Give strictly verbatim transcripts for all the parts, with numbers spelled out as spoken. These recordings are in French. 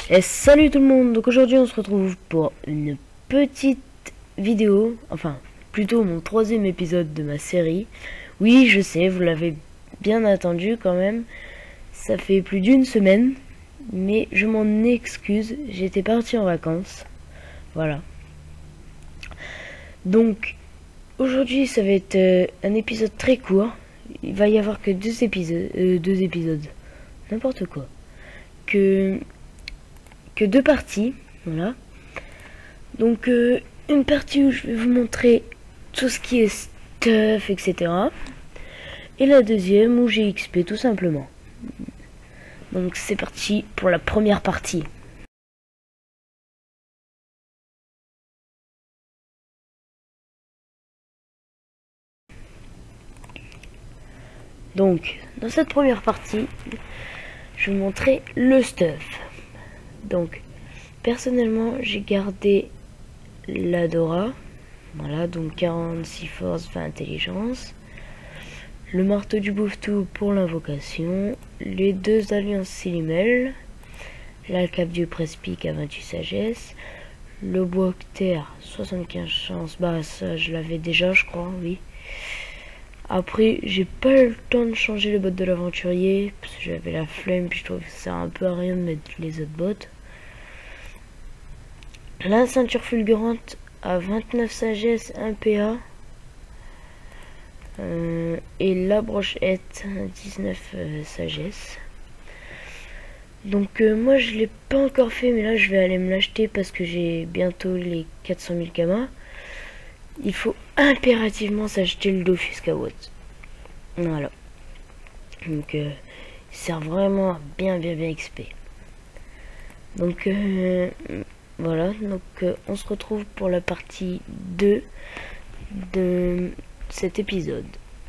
Et salut tout le monde. Donc aujourd'hui on se retrouve pour une petite vidéo, enfin plutôt mon troisième épisode de ma série. Oui, je sais, vous l'avez bien attendu quand même. Ça fait plus d'une semaine, mais je m'en excuse, j'étais parti en vacances. Voilà. Donc aujourd'hui ça va être euh, un épisode très court. Il va y avoir que deux épisodes, euh, deux épisodes, n'importe quoi. Que que deux parties, voilà. Donc euh, une partie où je vais vous montrer tout ce qui est stuff, et cetera. Et la deuxième où j'ai X P tout simplement. Donc c'est parti pour la première partie. Donc dans cette première partie, je vais vous montrer le stuff. Donc personnellement j'ai gardé l'Adora. Voilà, donc quarante-six force, vingt intelligence. Le marteau du bouffetou pour l'invocation. Les deux alliances Silimel. L'alcape du Prespic à vingt-huit sagesse. Le bois octaire, soixante-quinze chances. Bah ça je l'avais déjà je crois, oui. Après j'ai pas eu le temps de changer le bot de l'aventurier. Parce que j'avais la flemme, puis je trouve que ça sert un peu à rien de mettre les autres bots. La ceinture fulgurante à vingt-neuf sagesse, un P A. Euh, et la brochette dix-neuf euh, sagesse. Donc euh, moi je l'ai pas encore fait, mais là je vais aller me l'acheter parce que j'ai bientôt les quatre cent mille kamas. Il faut impérativement s'acheter le Dofus Kawot. Voilà. Donc euh, il sert vraiment à bien bien bien X P. Donc euh, voilà, donc euh, on se retrouve pour la partie deux de cet épisode.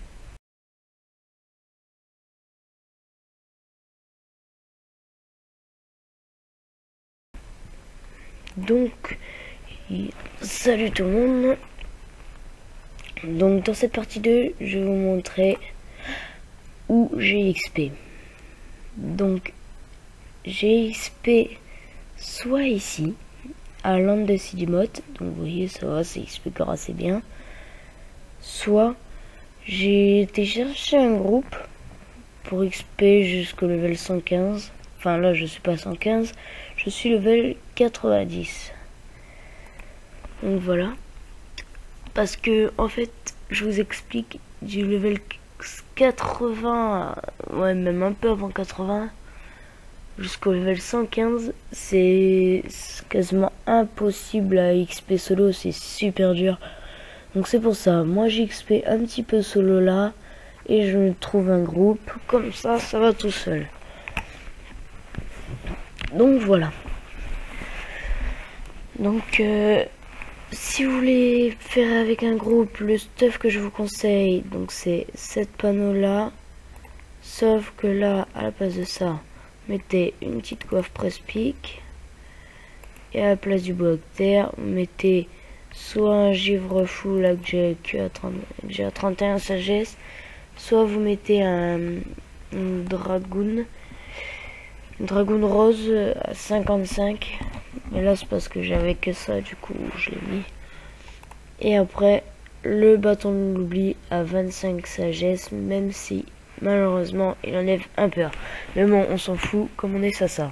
Donc, salut tout le monde. Donc dans cette partie deux, je vais vous montrer où j'ai X P. Donc j'ai X P soit ici, à Land de Sidimote. Donc vous voyez, ça va, c'est X P encore assez bien. Soit j'ai été chercher un groupe pour X P jusqu'au level cent quinze. Enfin là je suis pas cent quinze, je suis level quatre-vingt-dix. Donc voilà. Parce que en fait, je vous explique, du level quatre-vingts, ouais même un peu avant quatre-vingts, jusqu'au level cent quinze, c'est quasiment impossible à X P solo, c'est super dur. Donc c'est pour ça, moi j'ai X P un petit peu solo là, et je me trouve un groupe, comme ça, ça va tout seul. Donc voilà. Donc euh, si vous voulez faire avec un groupe, le stuff que je vous conseille, donc c'est sept panneaux là, sauf que là, à la place de ça, mettez une petite coiffe Prespic, et à la place du bois octaire, vous mettez soit un givre fou là que j'ai que à trente et un sagesse, soit vous mettez un, un dragoon, un dragoon rose à cinquante-cinq. Mais là c'est parce que j'avais que ça, du coup je l'ai mis. Et après le bâton de l'oubli à vingt-cinq sagesse, même si malheureusement il enlève un peu. Mais bon, on s'en fout comme on est ça ça.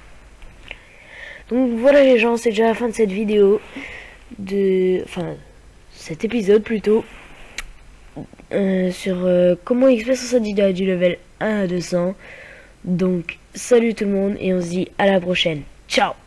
Donc voilà les gens, c'est déjà la fin de cette vidéo. De enfin cet épisode plutôt. Euh, sur euh, comment X P soixante-dix du level un à deux cents. Donc salut tout le monde et on se dit à la prochaine. Ciao.